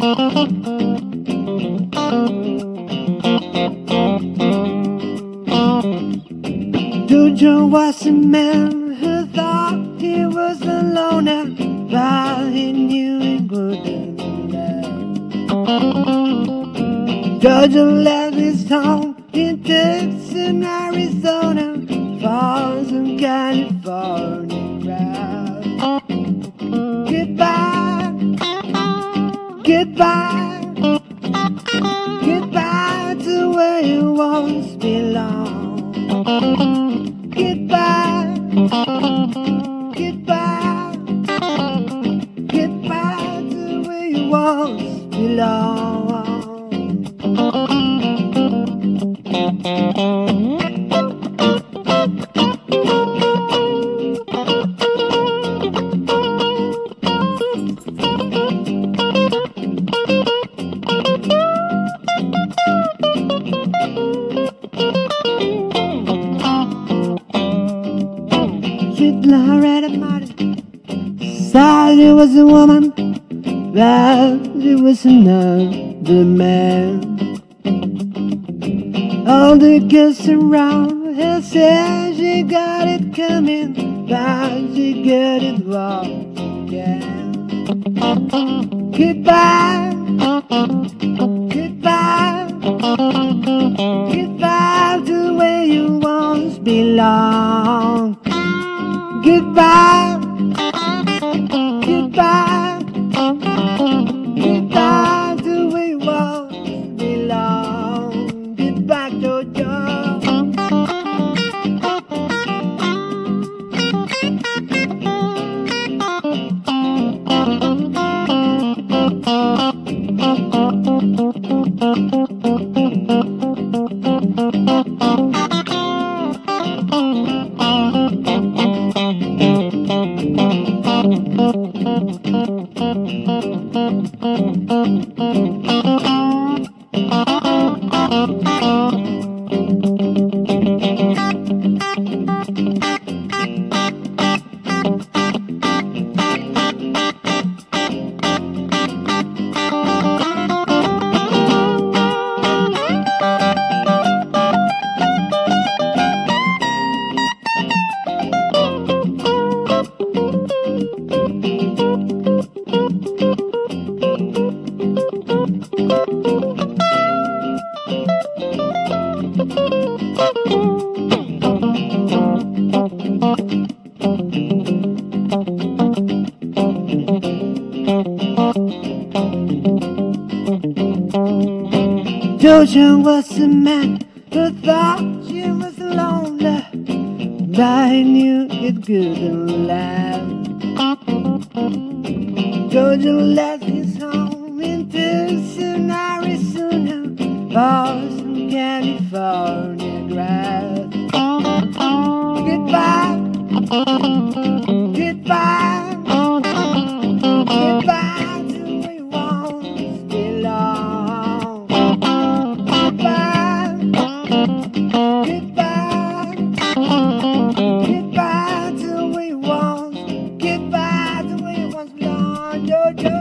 Jojo was a man who thought he was a loner, but he knew he wouldn't love. Jojo left his home in Tucson, Arizona, for some California crowd. Goodbye, goodbye, goodbye to where you once belonged. Goodbye, goodbye, goodbye to where you once belonged. Loretta Martin thought he was a woman, but he was another man. All the girls around her said she got it coming, but she got it wrong again. Goodbye, goodbye, goodbye to where you once belonged. Goodbye, goodbye, goodbye to where you once belong. Goodbye, Jojo. Jojo was a man who thought she was lonely, but he knew it couldn't last. Jojo left his home in Tucson, Arizona, for some California grass. Goodbye, goodbye, goodbye to where you once belonged. Goodbye, goodbye, goodbye to where you once, goodbye to where you once belonged, Jojo.